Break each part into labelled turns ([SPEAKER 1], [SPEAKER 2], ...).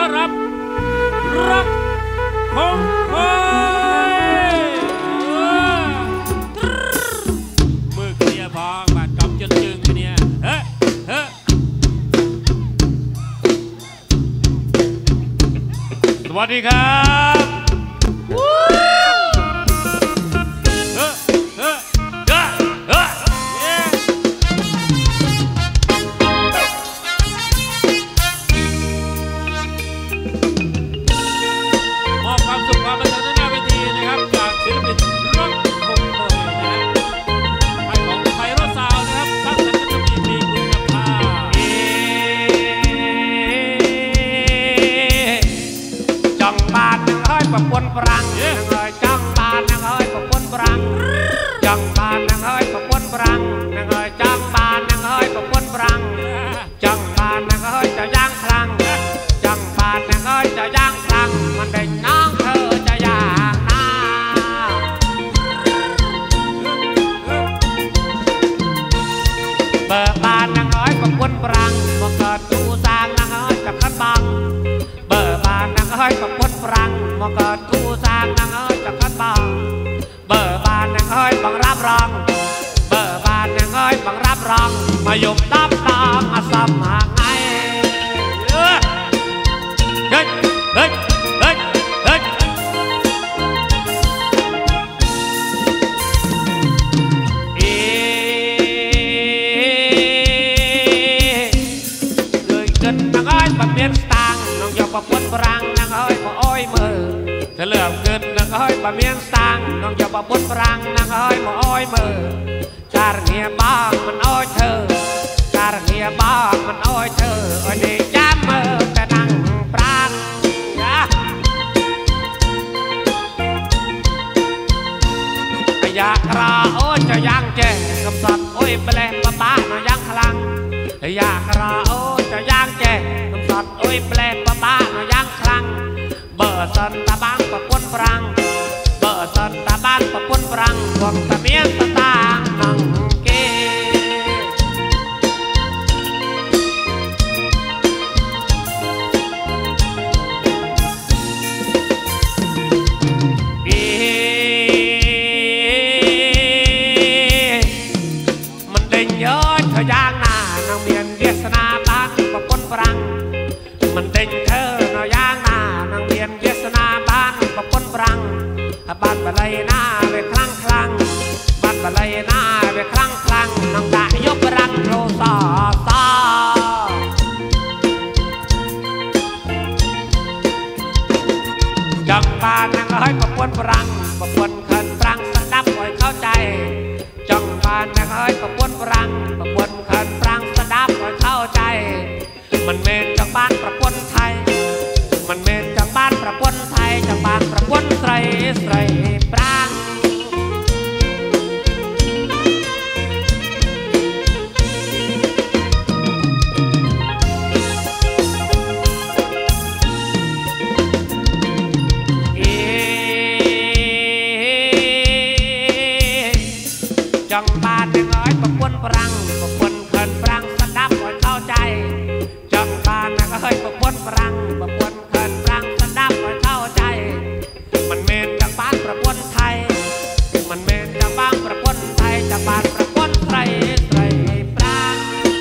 [SPEAKER 1] ต้อนรับรักของคอยมือเกลียพองบาดกำจนจึงเนี่ยเฮ้เฮ้สวัสดีครับปนปรังนังเอ้ยจังบานนังเอ้ยปนปรังจังบานนังเอ้ยปนปรังนังเอ้ยจังบานนังเอ้ยปนปรังจังบานนังเอ้ยจะย่างคลังจังบานนังเอ้ยจะย่างคลังมันได้น้องเธอจะย่างนาเบิกบานนังเอ้ยปนปรังมาเกิดตูสางนังเอ้ยจะคัดบังเบิกบานนังเอ้ยปนปรังมาเกิดกูสร้างนางเอ้ยจะคัดบังเบอร์บานนางเอ้ยบังรับรองเบอร์บานนางเอ้ยบังรับรองมาหยุดตับตามมาซ้ำหางไงเฮ้ยเฮ้ยเฮ้ยเฮ้ยเฮ้ยเลยเกิดนางเอ้ยบังเมียนสตางน้องหยอกปะปนปรังนางเอ้ยมาอ้อยมือจะเหลื่อมเกินนางเอ้ยบะเมียนสางน้องจะบะบุญปรังนางเอ้ยมาอ้อยมือการเงียบ้างมันอ้อยเธอการเงียบ้างมันอ้อยเธออ้อยนี่ย้ำมือแต่นางปรังอยากราโอ้จะย่างเจกำสัดโอ้ยไปเลยป้าป้าหน่อยย่างคลังอยากราโอ้จะย่างเจกำสัดโอ้ยไปเลยป้าป้าหน่อยย่างคลังเบอร์สันตาบังปะปนปรังเบอร์สันตาบังปะปนปรังหวังตะเมียนตะตางนังเกมันเด้งเยอะเธอย่างหน้านางเมียนเดียสนาบังปะปนปรังมันเด้งเธอเนาย่างหน้านางเวียนเยสนาบ้านปะปนปรังบ้านบะไลหน้าเวคลั่งคลั่งบ้านบะไลหน้าเวคลั่งคลั่งนางดายกรังโรซาตาจังบ้านนางเอ้ยปะปนปรังปะปนขันปรังสะดับไว้เข้าใจจังบ้านนางเอ้ยปะปนปรังปะปนขันปรังสะดับไว้เข้าใจมันเมนจากบ้านประปนไทยมันเมนจากบ้านประปนไทยจากบ้านประปนไตรไตรปรางจังบ้านยังเอ้ยประปนปรังประปนเขินปรังสะดับไว้เข้าใจจังบ้านยังเอ้ยประปนปรังประปนเขินปรังสะดับไว้เข้าใจมันเมนจากบ้านประปนไทยมันเมนจากบ้านประปนไทยจากบ้านประปนไตรไตรปราง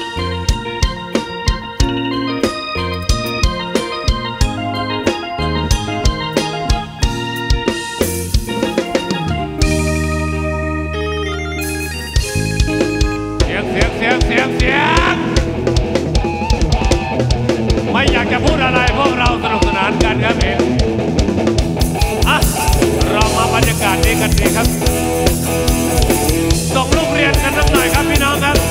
[SPEAKER 1] เสียงไม่อยากจะพูดอะไรพวกเราสนุกสนานกันครับเองเรามาบรรยากาศนี้กันดีครับส่งลูกเรียนกันสักหน่อยครับพี่น้องครับ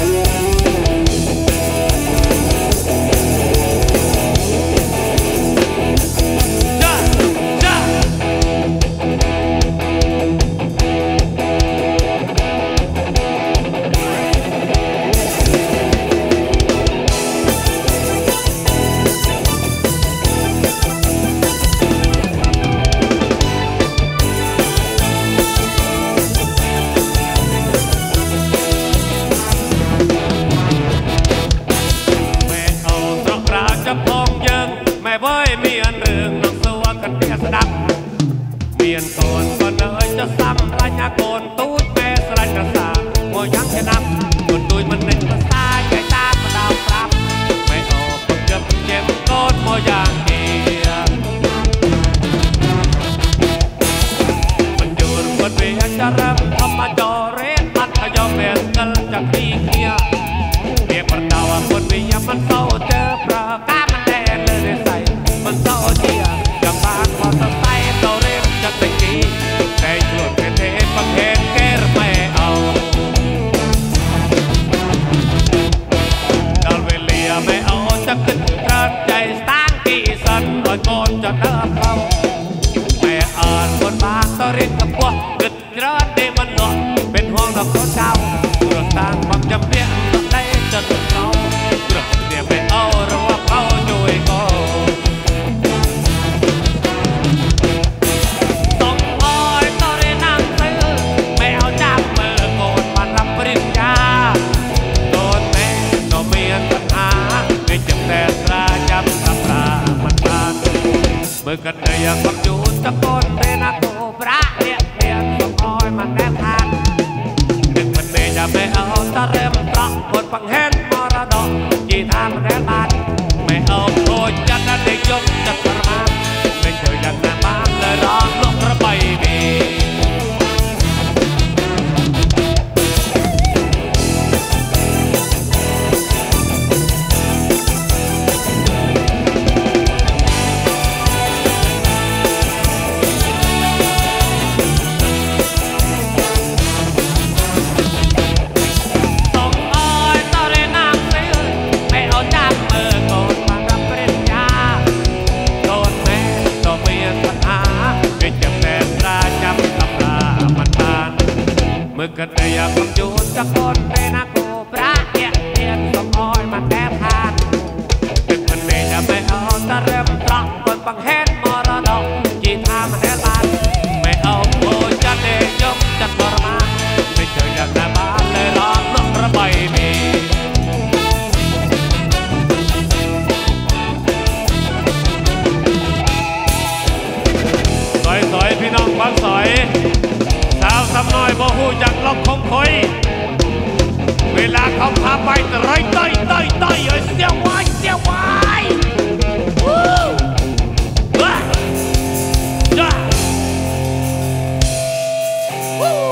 [SPEAKER 1] กันเลยยังกับจูนตะโกนเป็นนักโบราณเรียกเรียนสมอยมันแทบขาดดึงมันเมย์จะไม่เอาตะเริ่มปลักบนปังเห็นมรดกจีทางมันแทบขาดไม่เอาโคตรจัดนั่นเด็กยกจัดกระมาไม่เจออย่างนั้นบ้านเลยร้องลงระบายมีเมื่อกันได้อยากคำจูนจะคนเป็นนักโบราณเรียนสมอยมันแทบขาดดึงมันเมย์จะไม่เอาตะเริ่มตรักบนปังเห็นมรดกจีทางมันแทบขาดไม่เอาโอ้จะเดยกจะทรมานไม่เจออย่างหน้าบ้านเลยร้องลงระบายมีสอยพี่น้องบางสอยสาวสำน้อยบ่หูจักล็อกคงคอยเวลาเขาพาไปแต่ไรต้อยเอ้ยเสียวไว้วู้ว้าจ้าวู้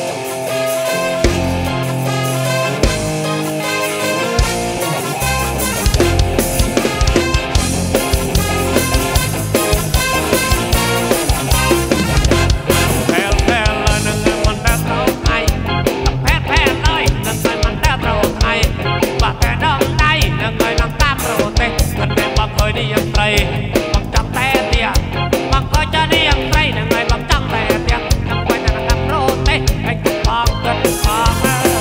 [SPEAKER 1] บังจังแต่เตี้ยบังก็จะเรียงไรนั่งไงบังจังแต่เตี้ยนั่งไว้แต่นั่งโรเต้ให้กินฟองเกินฟอง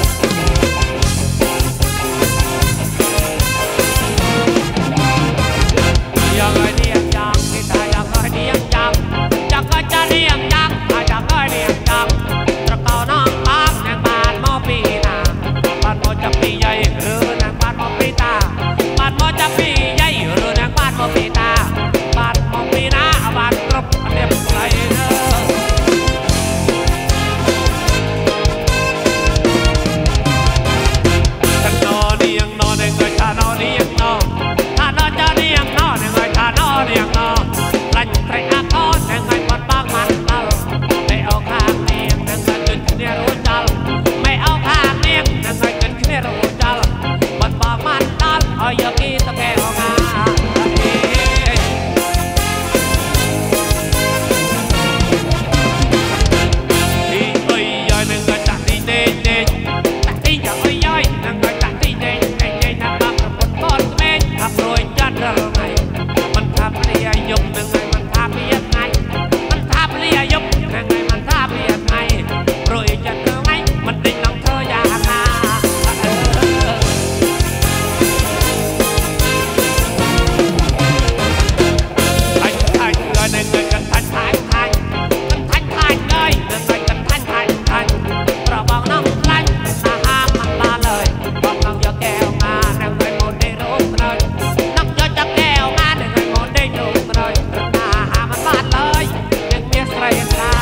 [SPEAKER 1] ยังไงเรียงยังที่ตายยังไงเรียงยังยังก็จะเรียงยังยังไงเรียงยังตะเกาน้องปากนางบ้านมอปีนาบ้านมอจะปีใหญ่หรือนางบ้านมอปีตาบ้านมอจะปีใหญ่หรือนางบ้านมอปีตาบ้านมอปีนาบ้านกรบเรียบไรเนอท่านนอเนียงนอเนงเงยท่านอเนียงนอท่านอจะเนียงนอเนงเงยท่านอเนียงนอลันไตรอาคอนเนงเงยบนบางมันเล่าไม่เอาข้างเนียงเนงเงยจนเนี่ยรู้จัลไม่เอาข้างเนียงเนงเงยจนเนี่ยรู้จัลบนบางมันเล่าเอาอย่ากีตะแกงงามันทำเลียยกหนึ่งไงมันทำเลียไงมันทำเลียยกหนึ่งไงมันทำเลียไงโปรยจะเธอไงมันดิ้นน้องเธออย่ามาทันเลยหนึ่งเลยกันทันเลยหนึ่งเลยกันทันเราบอกน้องลันนาห้ามมันมาเลยบอกน้องอย่าแก้วมาหนึ่งเลยหมดได้รู้เลยน้องจะแก้วมาหนึ่งเลยหมดได้รู้เลยนาห้ามมันมาเลยยังเมียใส่ตา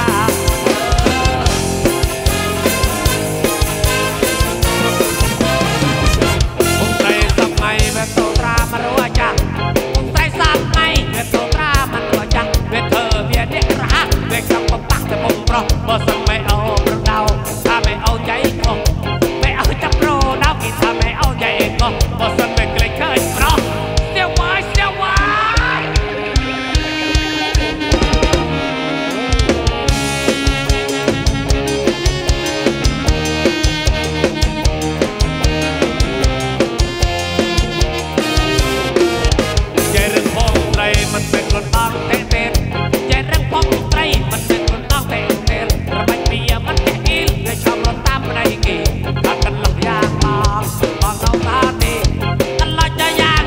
[SPEAKER 1] ผมใส่สับไงแบบโซตรามารัวจังผมใส่สับไงแบบโซตรามันรัวจังเวทเธอเบียดเด็กระเด็กกับผมปักแต่ผมรอบ่สั่งไม่เอาประดาวถ้าไม่เอาใจก็ไม่เอาจับโปรดาวกินถ้าไม่เอาใจก็บ่สั่งไม่เกรงเคยเพราะเสียวไว้ใจเรื่องพองไตรมันเป็นคนบางเต้นใจเรื่องพองไตรมันเป็นคนบางเต้นระบายเบียมันแค่กินในชอบรถตามในกี่ถ้ากันหลับยางบางเราตาดีกันเราจะยาง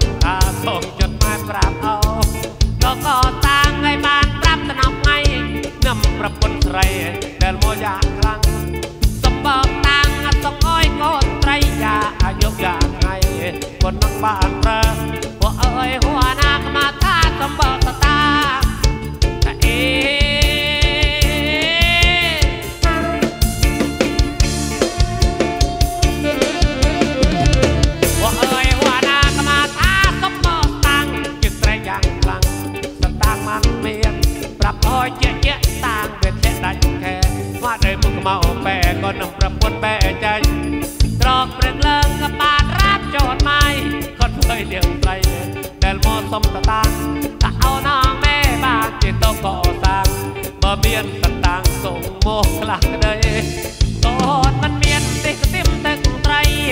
[SPEAKER 1] ตาส่งจดหมายปราบเอาก็ต่างไงบ้านปรับตนำไงนำประปุ่นไตรเดินโมยาครั้งสมบัติต่างส่งอ้อยก็ไตรยาอายุยาไงคนนักบ้านเร่หัวเอ้ยหัวนาคมาท่าสมบัติตาเจ๊เจ๊ต่างเป็นแค่ได้แค่ว่าได้มึงเมาแปะก็นำประปนแปะใจตรอกเปลือกเลิงกับบาดรับโจทย์ไม่คนเคยเลี้ยงไตรเดินมอสมตะตางถ้าเอาน้องแม่บ้านจิตโตก่อสร้างบ่เมียนตะตางส่งโมกหลักเลยตอนมันเมียนติดติมตึกไตร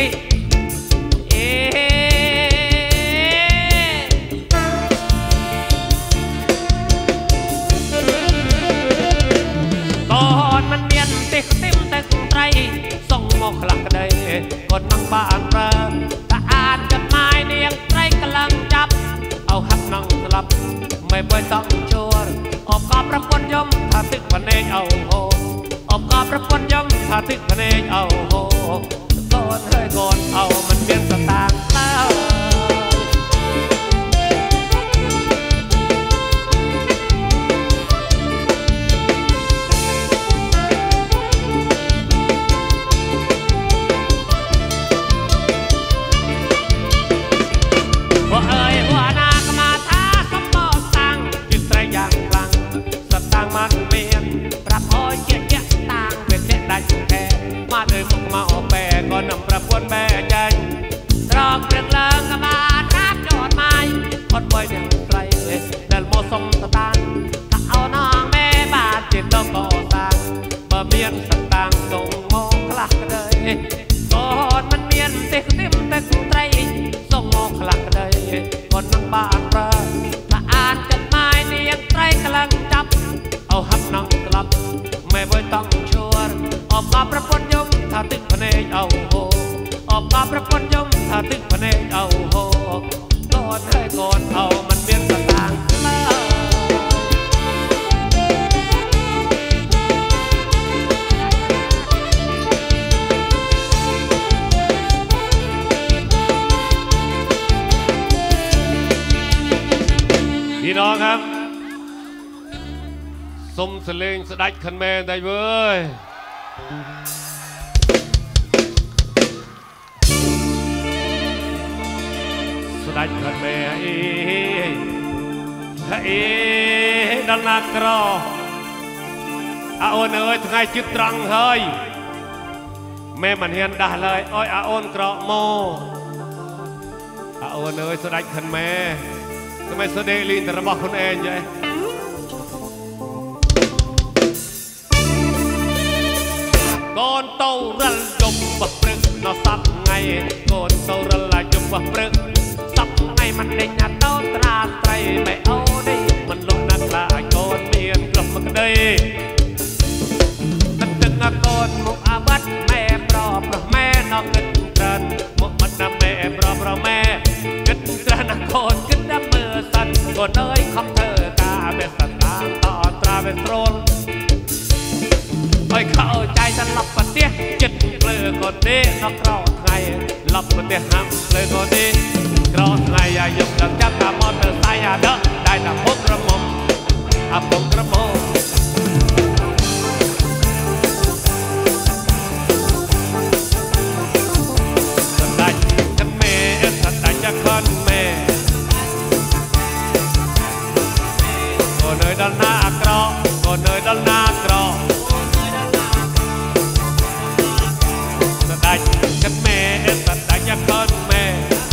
[SPEAKER 1] ส่งโมกหลักเลยคนนั่งบ้านเร่ถ้าอ่านจดหมายเนียงไตรกำลังจับเอาหักนั่งสลับไม่บ่อยต้องชัวร์ออกกอบประปนยมถ้าตึกพเนจเอาโหออกกอบประปนยมถ้าตึกพเนจเอาโหโกนเฮ้ยโกนเอามันเปลี่ยนสตางค์แล้วมันเมียนปรับอ้อยเจ๊เจ๊ต่างเป็นแค่ได้แค่มาเลยมึงมาออกแปะก็นำประปวนแปะใจตรอกเปลือกเลิงกับบาดรับโจทย์ไม่คนบ่อยเดียวไตรเดินโมสมตะตางถ้าเอาน้องแม่บาดจิตต้องก่อสร้างบ่เมียนสตางส่งโมกหลักเลยก่อนมันเมียนติดติมติดไตรส่งโมกหลักเลยคนนั่งบ้านเร่ถ้าอ่านจดหมายเนียงไตรกำลังจับเอาหักนั่งกลับไม่บ่อยต้องชัวร์ออกมาประปนยมถ้าตึกพเนจเอาโหออกมาประปนยมถ้าตึกพเนจเอาโหก่อนให้ก่อนเอามันเมียนสตางค์พี่น้องครับสมเสลงสดัดขันแม่ได้เว้ยสดัดขันแม่ดันนักรออาโอนเอ้ยไงจิตตรังเฮ้ยแม่มันเห็นได้เลยอ้อยอาโอนกรอโมอาโอนเอ้ยสดัดขันแม่ทำไมแสดงลีนแต่ระบอกคนเองยัยก่อนโตรัลจมบะปรึกนอสับไงก่อนโตรัลจมบะปรึกสับไงมันเด้งหน้าโตตราไตรไม่เอาได้มันลงนักลายก่อนเมียนกลับมาได้ตั้งแต่ก่อนมุกอาบัดแม่ปลอบแม่นอกขึ้นเดินมุกมันนำแม่ปลอบแม่ขึ้นเดินนักคนขึ้นดับมือสั่นก่อนเอ้ยคำเธอกาเป็นสตางต่อตราเป็นโตรนไอ้เข้าใจจะหลับปะเตี้ยจิตเกลือคนนี้นอกกรอดไงหลับปะเตี้ยห้ามเกลือคนนี้กรอดไงอย่าหยุดดังจับตามอเตอร์ไซค์อย่าเด้อได้แต่พกกระหม่อมพกกระหม่อมสดายกันแม่สดายจะคนแม่ก็เนยด้านหน้ากรอก็เนยด้านหน้ากรอกันแม่สัตย์จะคนแม่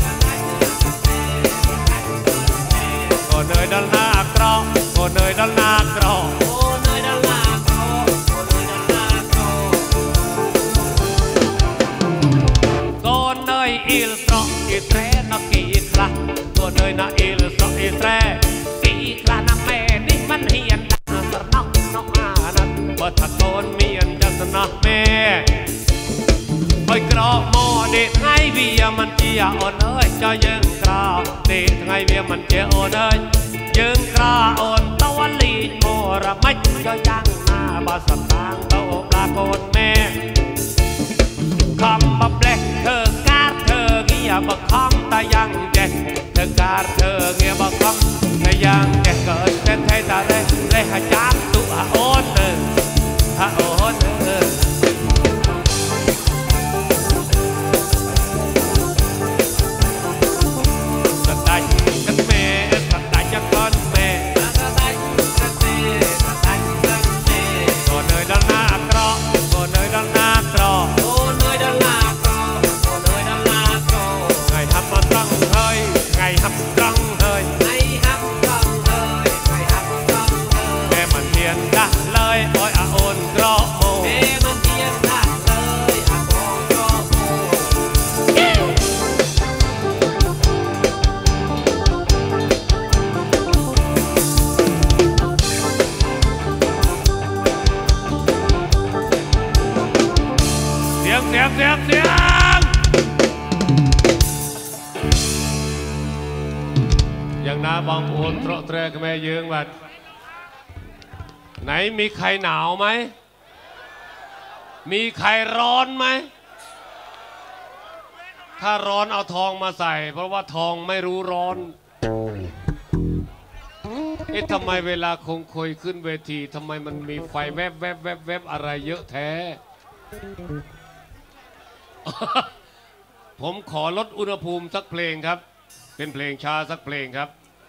[SPEAKER 1] ก็เนยด้านหน้ากรอก็เนยด้านหน้ากรอก็เนยอิลสระอิแตรนักกีฬาก็เนยนาอิลสระอิแตรกีฬาน้ำแม่นี่มันเฮียนสระนักนกอานันบ่ถ้าโกนเมียนจะสนะแม่ไอ้กรอมอเด็ดให้วิยามันจีอ่อนเอ้ยจะยังกราวเด็វាមិនជាអូនអើយយើងក្រអូនតវលីមរមិចក៏យ៉ាងណាបើសតាងទៅប្លាកូនម៉ែខំបប្លេះធ្វើការធ្វើងារបើខំតែយ៉ាងចេះធ្វើការធ្វើងារបើខំតែយ៉ាងចេះក៏តែតែតែចាំទុអូនអូនอย่างน้าบองปูนตรเตรกแม่ยืงบัดไหนมีใครหนาวไหมมีใครร้อนไหมถ้าร้อนเอาทองมาใส่เพราะว่าทองไม่รู้ร้อนทำไมเวลาคงคุยขึ้นเวทีทำไมมันมีไฟแวบแวบแวบแวบอะไรเยอะแท้ผมขอลดอุณหภูมิสักเพลงครับเป็นเพลงช้าสักเพลงครับ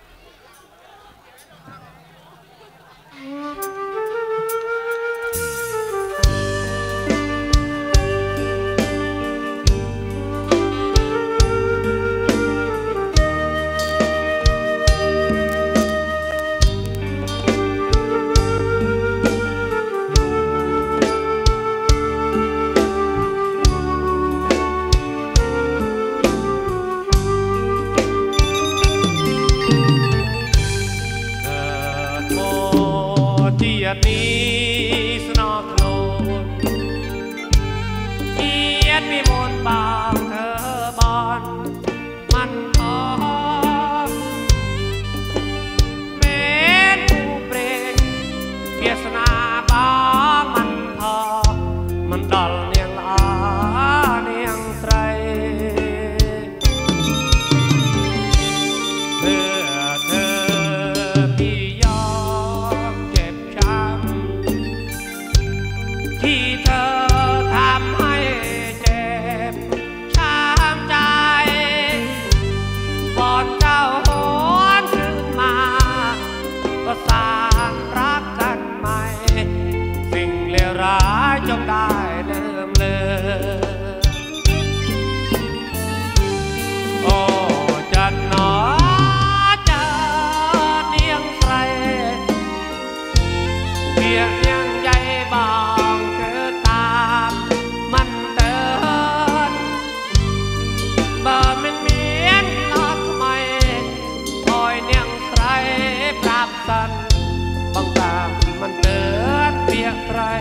[SPEAKER 1] นี้สนอโคลนเกียรติวิมลบางเธอบอนมันพอเมนผู้เปรงเพียสนาบางมันพอมันดอลเนียงลาเนียงไตรเพื่อเธอพี่ยอมเจ็บช้ำที่เธอทำให้เจ็บช้ำใจก่อนเจ้าหวนคืนมาก็สานรักกันใหม่สิ่งเลวร้ายจงได้เดิมเลยโอ้จันหนอจะเนียงใครเพียงเนียงใยบางคือตามมันเดินบ่มันเมียนลอดทำไมคอยเนียงใครปราบสันบางตามมันเดินเพียงใคร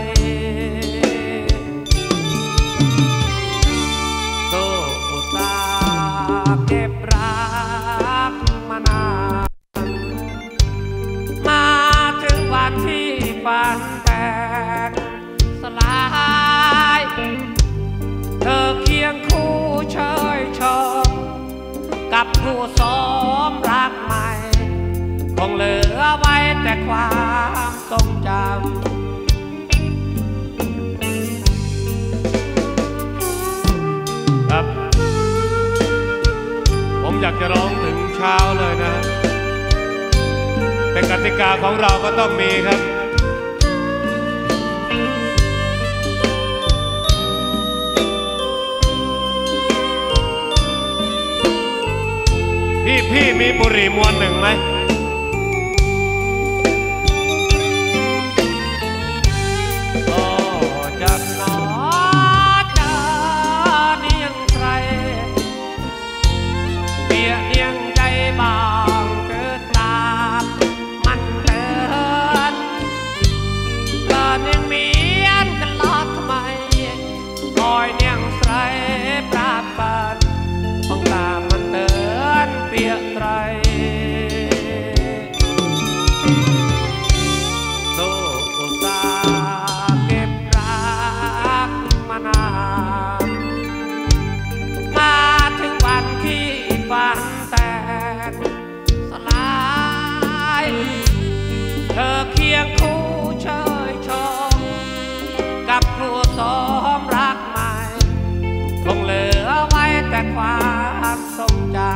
[SPEAKER 1] โตอุตส่าห์เก็บรักมานานมาถึงวันที่ฝันแตกสลายเธอเคียงคู่เชยชมกับผู้สมรักใหม่คงเหลือไว้แต่ความทรงจำครับผมอยากจะร้องถึงเช้าเลยนะเป็นกติกาของเราก็ต้องมีครับพี่มีบุหรี่มวนหนึ่งไหมโอ้จันหนอจะเนียงใครเปียเนียงใจบางเกิดตามมันเดินก็เนียงเมียนกันลอดทำไมคอยเนียงใครปราบปันต้องตามมันเดินเปียไตรสู้อุตสาห์เก็บรักมานานมาถึงวันที่ฝันแตกสลายเธอเคียงคู่เชยชมกับครูสมรักใหม่คงเหลือไว้แต่ความทรงจำ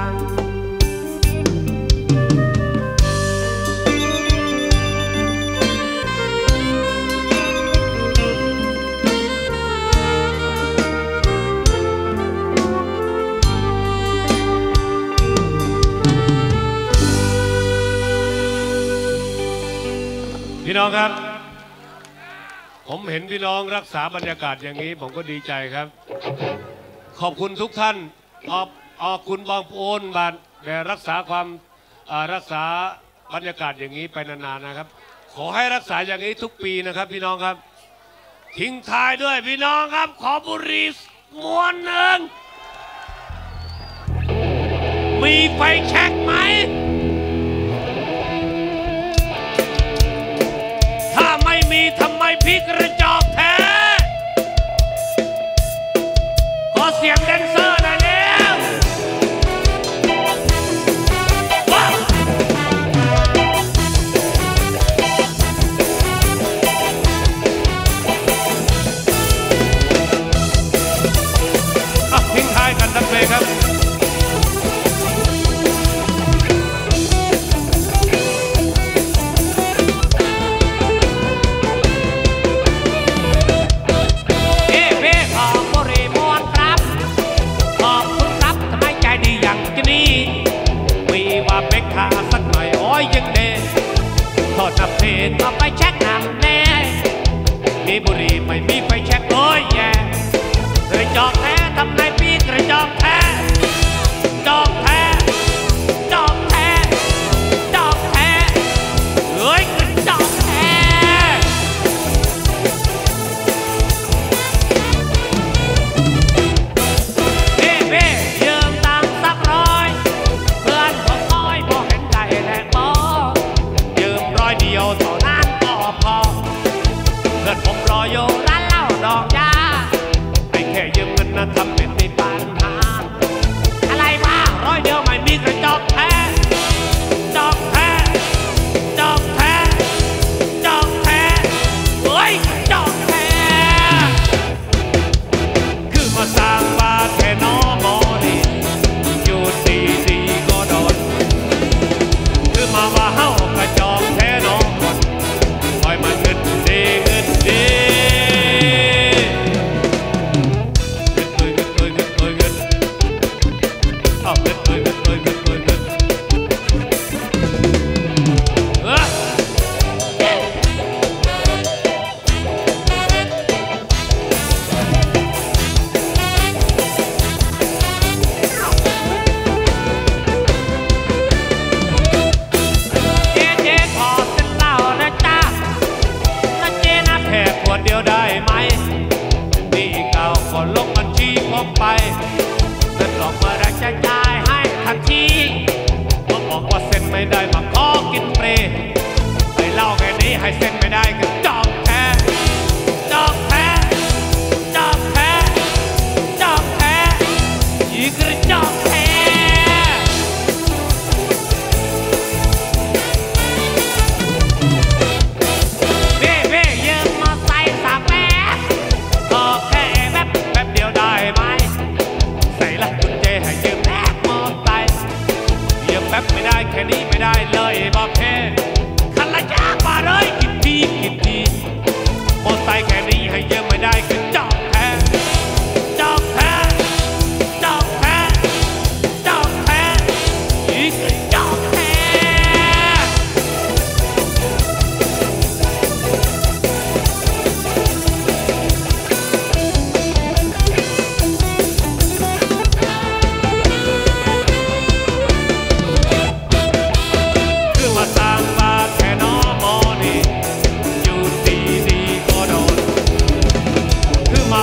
[SPEAKER 1] พี่น้องครับผมเห็นพี่น้องรักษาบรรยากาศอย่างนี้ผมก็ดีใจครับขอบคุณทุกท่านขอบคุณบางปูนบานแต่รักษาความรักษาบรรยากาศอย่างนี้ไปนานๆนะครับขอให้รักษาอย่างนี้ทุกปีนะครับพี่น้องครับทิ้งท้ายด้วยพี่น้องครับขอบุหรี่มวนหนึ่งมีไฟแช็กไหมถ้าไม่มีทำไมพี่กระจอกแท้ขอเสียงแดนเซอร์หน่อยแล้วว้าวทิ้งท้ายกันนักเพลงครับสักหน่อยโอ้ยยังเด็กทอดนับเพลงเอาไปเช็คหนักแน่มีบุหรี่ไม่มีไฟแช็กโอ้ยแย่กระจอกแท้ทำไมพี่กระจอกแท้จอกแท้จอกแท้จอกแท้เฮ้ยกระจอกแท้เบ้เบ้ยืมตังค์สักร้อยเพื่อนผมน้อยพอเห็นใจแหลกบอยืม100เดียวเท่านั้นก็พอเพื่อนผมรออยู่ร้านเหล้าดอกยาให้แค่ยืมเงินนะทำเป็นมีปัญหาอะไรวะ100เดียวไม่มีกระจอกแท้จอกแท้จอกแท้จอกแท้เฮ้ยจอกแท้คือมาสร้างบ้านแค่น้องมอนี่อยู่ดีๆก็โดนคือมาว่าเฮากระจอกแท้น้องคนคอยมาเงินดีเงินดีเดียวได้ไหมนี่เก่าก็ลงบัญชีผมไปเงินหลอกมาได้จะจ่ายให้ทันทีผมบอกว่าเซ็นไม่ได้มาขอกินเปรย์ไปเล่าแค่นี้ให้เซ็นไม่ได้ก็จอกแท้จอกแท้จอกแท้จอกแท้อีกกระจอกแท้ไม่ได้แค่นี้ไม่ได้เลยบอกแค่คันละยากมาเลยกินทีมอไซค์แค่นี้ให้เยอะไม่ได้คือจอกแท้จอกแท้จอกแท้จอกแท้อีกจอกแท้ม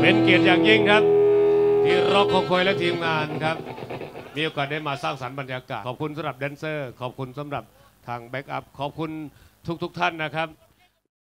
[SPEAKER 2] เป็นเกียรติอย่างยิ่งครับที่ร็อกคอยและทีมงานครับมีโอกาสได้มาสร้างสรรค์บรรยากาศขอบคุณสำหรับแดนเซอร์ขอบคุณสำหรับทางแบ็กอัพขอบคุณทุกท่านนะครับ